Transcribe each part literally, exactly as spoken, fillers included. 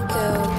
Psycho.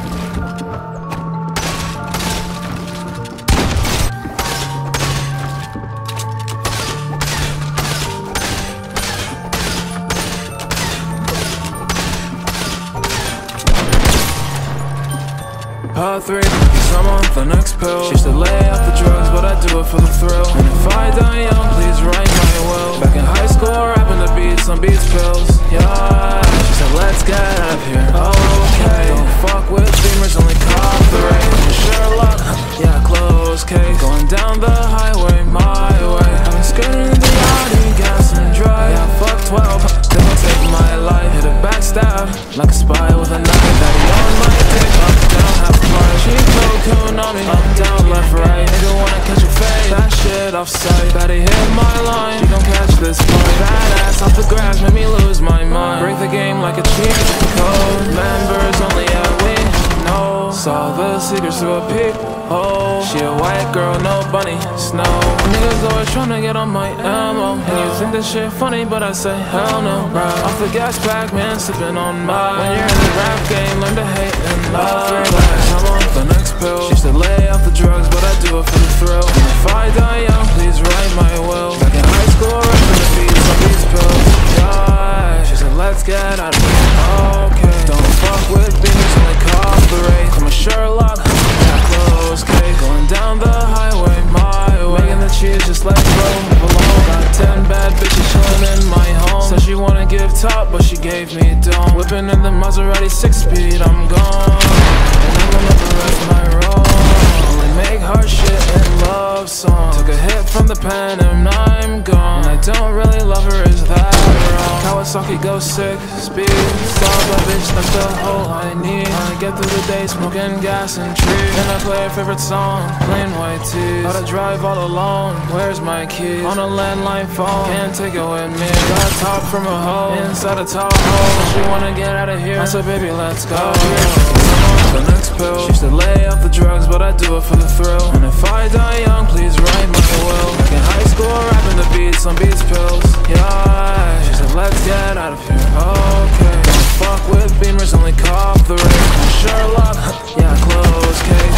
Part three, cause I'm on the next pill. She used to lay off the drugs, but I do it for the thrill. And if I die young, please write my will. Back in high school, rapping the beats on Beats pills. Yeah, she said let's get out of here. Okay, don't fuck with Beamers, only cop the rain. Sherlock, yeah, close case. Going down the highway, my way. I'm skirting the Audi, gas and dry. Yeah, fuck twelve, then I'll take my life. Hit a backstab, like a spy with a knife. Daddy on my dick, up, down, half a bar. She cocoon on me, up, down, left, right. Nigga wanna catch a fade, that shit off sight. Daddy hit my line, she gon' catch this fight. Badass off the grass, made me lose my mind. Break the game like a cheat code. Members only at we know. Saw the secrets through a peep hole. She a white girl, no bunny, snow. Niggas always tryna get on my ammo. And you think this shit funny, but I say hell no, bro. Off the gas pack, man, sipping on mine. When you're in the rap game, learn to hate and love. I'm on the next pill. She used to lay off the drugs, but I do it for the thrill. And if I die young, please write my will. Back in high school, rapping the beats on these pills. Yeah, she said let's get out of here. Okay, don't fuck with beamers, only cooperate. I'm a Sherlock, yeah, close case. Going down the highway, my way. Making the cheese just like bro, alone. Got ten bad bitches chilling in my home. Said she wanna give top, but she gave me dome. Whipping in the Maserati six speed, I'm gone. And I will never rest my role. Only make hard shit and love songs. Took a hit from the pen and I'm gone. And I don't really love her, is that wrong? Kawasaki go sick, speed. Stop that bitch, that's the whole I need. I get through the day smoking gas and trees. Then I play a favorite song, plain white tees. Gotta drive all alone, where's my keys? On a landline phone, can't take it with me. Got top from a hoe, inside a tall hole. She wanna get out of here, I said baby let's go. The next pill. She used to lay off the drugs, but I do it for the thrill. And if I die young, please write my will. Back in high school, rapping the beats on Beats pills. Yeah, she said let's get out of here. Okay, don't fuck with Beamers, only cop the race. I'm Sherlock, yeah, close case.